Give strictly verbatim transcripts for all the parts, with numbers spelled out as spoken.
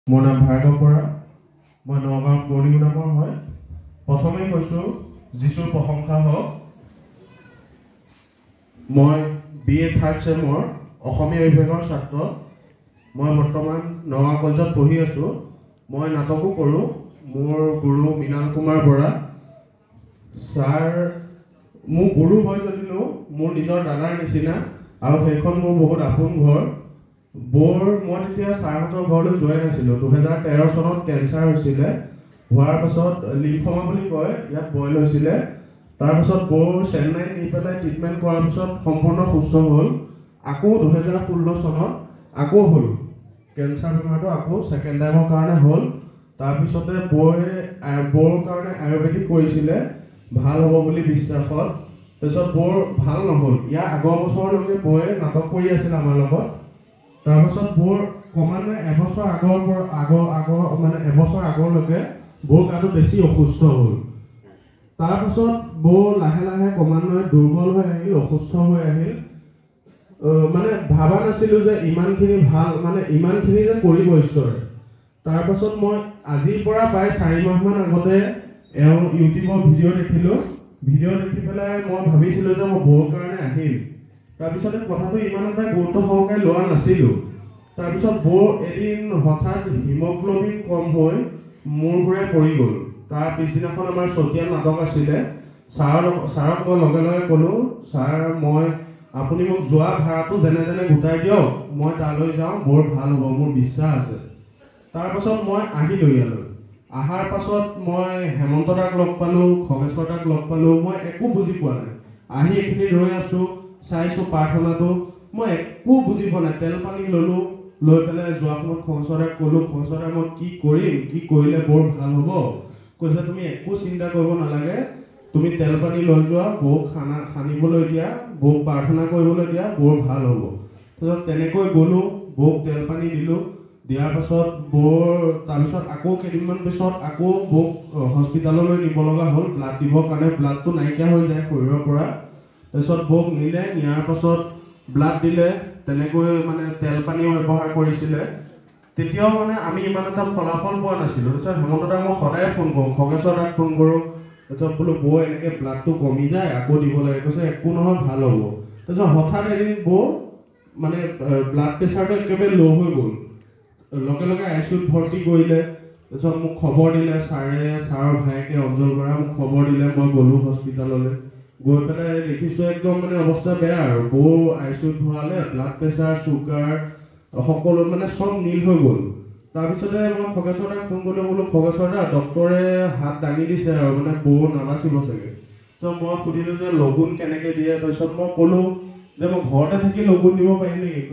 মোৰ নাম ভাৰ্গৱ বৰা, মই নগাঁও মৰিগুদামৰ হয়। প্ৰথমেই কৈছোঁ যিছুৰ প্ৰশংসা হওক। মই বি এ থাৰ্ড চেমৰ অসমীয়া বিভাগৰ ছাত্ৰ। মই বৰ্তমান নগাঁও কলেজত পঢ়ি আছোঁ। মই নাটকো কৰোঁ। মোৰ গুৰু মৃণাল কুমাৰ বৰা ছাৰ মোৰ গুৰু হয় যদিও মোৰ নিজৰ দাদাৰ নিচিনা, আৰু সেইখন মোৰ বহুত আপোন ঘৰ। বৰ মই তেতিয়া ছাৰহঁতৰ ঘৰলৈ যোৱাই নাছিলোঁ। দুহেজাৰ তেৰ চনত কেঞ্চাৰ হৈছিলে, হোৱাৰ পাছত লিম্ফমা বুলি কয়, ইয়াত বইল হৈছিলে। তাৰপাছত বৰ চেন্নাইত নি পেলাই ট্ৰিটমেণ্ট কৰাৰ পিছত সম্পূৰ্ণ সুস্থ হ'ল। আকৌ দুহেজাৰ ষোল্ল চনত আকৌ হ'ল কেঞ্চাৰ বেমাৰটো, আকৌ ছেকেণ্ড টাইমৰ কাৰণে হ'ল। তাৰপিছতে বৌয়ে বৰ কাৰণে আয়ুৰ্বেদিক কৰিছিলে, ভাল হ'ব বুলি বিশ্বাসত। তাৰপিছত বৰ ভাল নহ'ল। ইয়াৰ আগৰ বছৰলৈকে বৌয়ে নাটক কৰি আছিল আমাৰ লগত। তাৰপাছত বৰ ক্ৰমান্বয়ে এবছৰ আগৰ পৰা আগৰ আগৰ মানে এবছৰ আগলৈকে বৌৰ গাটো বেছি অসুস্থ হ'ল। তাৰপাছত বৌ লাহে লাহে ক্ৰমান্বয়ে দুৰ্বল হৈ আহিল, অসুস্থ হৈ আহিল। মানে ভাবা নাছিলোঁ যে ইমানখিনি ভাল, মানে ইমানখিনি যে কৰিব ঈশ্বৰে। তাৰপাছত মই আজিৰ পৰা প্ৰায় চাৰি মাহমান আগতে এওঁ ইউটিউবৰ ভিডিঅ' দেখিলোঁ। ভিডিঅ' দেখি পেলাই মই ভাবিছিলোঁ যে মই বৌৰ কাৰণে আহিম। তাৰপিছতে কথাটো ইমান এটা গুৰুত্ব সহকাৰে লোৱা নাছিলোঁ। তাৰপিছত বৌ এদিন হঠাৎ হিমগ্ল'বিন কম হৈ মূৰ ঘূৰাই পৰি গ'ল। তাৰ পিছদিনাখন আমাৰ চতিয়াল নাটক আছিলে। ছাৰ ছাৰক মই লগে লগে ক'লোঁ, ছাৰ মই আপুনি মোক যোৱা ভাড়াটো যেনে যেনে গোটাই দিয়ক, মই তালৈ যাওঁ, বৰ ভাল হ'ব, মোৰ বিশ্বাস আছে। তাৰপাছত মই আহিলোঁ ইয়ালৈ। অহাৰ পাছত মই হেমন্ত দাক লগ পালোঁ, খগেশ্বৰ দাক লগ পালোঁ। মই একো বুজি পোৱা নাই। আহি এইখিনি ৰৈ আছোঁ, চাইছোঁ প্ৰাৰ্থনাটো, মই একো বুজি পোৱা নাই। তেল পানী ল'লোঁ, লৈ পেলাই যোৱা সময়ত খগেশ্বৰ দাক ক'লোঁ, খগেশ্বৰ দা মই কি কৰিম, কি কৰিলে বৰ ভাল হ'ব? কৈছে তুমি একো চিন্তা কৰিব নালাগে, তুমি তেল পানী লৈ যোৱা, বৌক খানা সানিবলৈ দিয়া, বৌক প্ৰাৰ্থনা কৰিবলৈ দিয়া, বৰ ভাল হ'ব। তাৰপিছত তেনেকৈ গ'লোঁ, বৌক তেল পানী দিলোঁ। দিয়াৰ পাছত বৌৰ তাৰপিছত আকৌ কেইদিনমান পিছত আকৌ বৌক হস্পিটেললৈ নিব লগা হ'ল ব্লাড দিবৰ কাৰণে। ব্লাডটো নাইকিয়া হৈ যায় শৰীৰৰ পৰা। তাৰপিছত বৌক নিলে, নিয়াৰ পাছত ব্লাড দিলে, তেনেকৈ মানে তেল পানীও ব্যৱহাৰ কৰিছিলে। তেতিয়াও মানে আমি ইমান এটা ফলাফল পোৱা নাছিলোঁ। তাৰপিছত হেমন্ত দাক মই সদায় ফোন কৰোঁ, খগেশ্বৰ দাক ফোন কৰোঁ। তাৰপিছত বোলো বৌ এনেকৈ ব্লাডটো কমি যায়, আকৌ দিব লাগে। কৈছে একো নহয়, ভাল হ'ব। তাৰপিছত হঠাৎ এদিন বৌ মানে ব্লাড প্ৰেছাৰটো একেবাৰে ল' হৈ গ'ল। লগে লগে আই চি ইউত ভৰ্তি কৰিলে। তাৰপিছত মোক খবৰ দিলে ছাৰে, ছাৰৰ ভায়েকে অঞ্জল বৰা মোক খবৰ দিলে। মই গ'লোঁ হস্পিটেললৈ। গৈ পেলাই দেখিছোঁ একদম মানে অৱস্থা বেয়া আৰু। বৌ আই চি ইউত ভৰালে, ব্লাড প্ৰেছাৰ, চুগাৰ সকলো মানে চব নীল হৈ গ'ল। তাৰপিছতে মই খগেশ্বৰ দাক ফোন কৰিলোঁ, বোলো খগেশ্বৰ দা, ডক্টৰে হাত দাঙি দিছে আৰু মানে বৌ নাবাচিব চাগে। তাৰপিছত মই সুধিলোঁ যে লগুণ কেনেকৈ দিয়ে। তাৰপিছত মই ক'লোঁ যে মই ঘৰতে থাকি লগুণ দিব পাৰিম নেকি?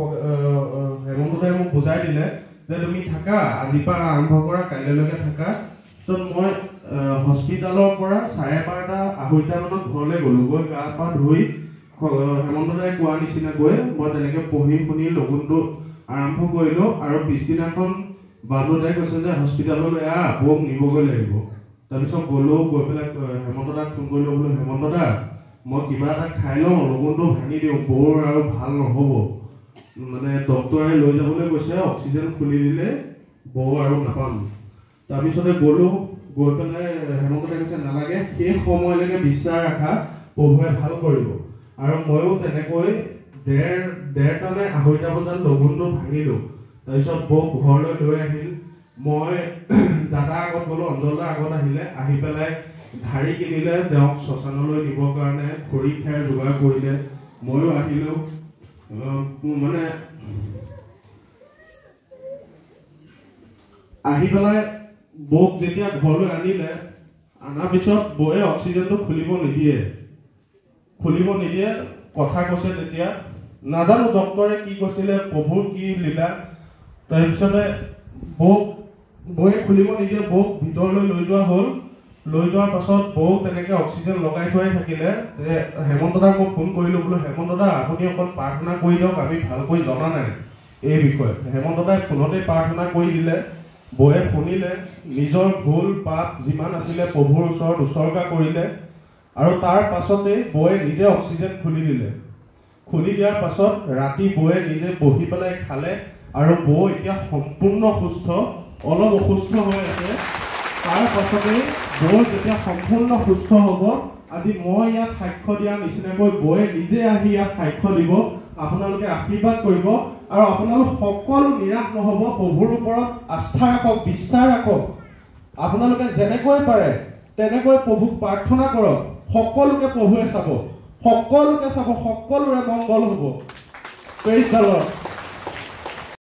হেমন্ত দাই মোক বুজাই দিলে যে তুমি থাকা, আজিৰ পৰা আৰম্ভ কৰা, কাইলৈলৈকে থাকা। তাৰপিছত মই হস্পিটেলৰ পৰা চাৰে বাৰটা আঢ়ৈটা মানত ঘৰলৈ গ'লোঁ। গৈ গা পা ধুই হেমন্ত দাই কোৱা নিচিনা গৈ মই তেনেকৈ পঢ়ি শুনি লগুণটো আৰম্ভ কৰিলোঁ। আৰু পিছদিনাখন বাবু দাই কৈছে যে হস্পিটেললৈ আহ, বৌক নিবগৈ লাগিব। তাৰপিছত গ'লোঁ, গৈ পেলাই হেমন্ত দাক ফোন কৰিলোঁ, বোলো হেমন্ত দা, মই কিবা এটা খাই লওঁ, লগুণটো ভাঙি দিওঁ, বৌৰ আৰু ভাল নহ'ব। মানে ডক্টৰে লৈ যাবলৈ কৈছে, অক্সিজেন খুলি দিলে বৌ আৰু নাপাম। তাৰপিছতে গ'লোঁ, গৈ পেলাই হেমন্ত দাই কৈছে নালাগে, সেই সময়লৈকে বিশ্বাস ৰাখা, প্ৰভুৱে ভাল কৰিব। আৰু ময়ো তেনেকৈ ডেৰ ডেৰটা নে আঢ়ৈটা বজাত লগুণটো ভাঙিলোঁ। তাৰপিছত বৌক ঘৰলৈ লৈ আহিল। মই দাদা আগত গ'লোঁ, অঞ্জল দা আগত আহিলে। আহি পেলাই ঢাৰি কিনিলে তেওঁক শ্মশানলৈ নিবৰ কাৰণে, খৰি খেৰ যোগাৰ কৰিলে। ময়ো আহিলোঁ। মানে আহি পেলাই বৌক যেতিয়া ঘৰলৈ আনিলে, অনাৰ পিছত বৌয়ে অক্সিজেনটো খুলিব নিদিয়ে খুলিব নিদিয়ে কথা কৈছে তেতিয়া। নাজানো ডক্টৰে কি কৈছিলে, প্ৰভুৰ কি লীলা। তাৰপিছতে বৌক বৌয়ে খুলিব নিদিয়ে, বৌক ভিতৰলৈ লৈ যোৱা হ'ল। লৈ যোৱাৰ পাছত বৌক তেনেকৈ অক্সিজেন লগাই থোৱাই থাকিলে। হেমন্ত দাক মই ফোন কৰিলোঁ, বোলো হেমন্ত দা, আপুনি অকণ প্ৰাৰ্থনা কৰি দিয়ক, আমি ভালকৈ জনা নাই এই বিষয়ে। হেমন্ত দাই ফোনতেই প্ৰাৰ্থনা কৰি দিলে। বৌয়ে শুনিলে, নিজৰ ভুল পাপ যিমান আছিলে প্ৰভুৰ ওচৰত উচৰ্গা কৰিলে। আৰু তাৰ পাছতেই বৌয়ে নিজে অক্সিজেন খুলি দিলে। খুলি দিয়াৰ পাছত ৰাতি বৌয়ে নিজে বহি পেলাই খালে। আৰু বৌ এতিয়া সম্পূৰ্ণ সুস্থ, অলপ অসুস্থ হৈ আছে। তাৰ পাছতে বৌ যেতিয়া সম্পূৰ্ণ সুস্থ হ'ব, আজি মই ইয়াত সাক্ষ্য দিয়া নিচিনাকৈ বৌয়ে নিজে আহি ইয়াত সাক্ষ্য দিব। আপোনালোকে আশীৰ্বাদ কৰিব আৰু আপোনালোক সকলো নিৰাশ নহ'ব। প্ৰভুৰ ওপৰত আস্থা ৰাখক, বিশ্বাস ৰাখক। আপোনালোকে যেনেকৈ পাৰে তেনেকৈ প্ৰভুক প্ৰাৰ্থনা কৰক। সকলোকে প্ৰভুৱে চাব, সকলোকে চাব, সকলোৰে মংগল হ'ব। Praise the lord.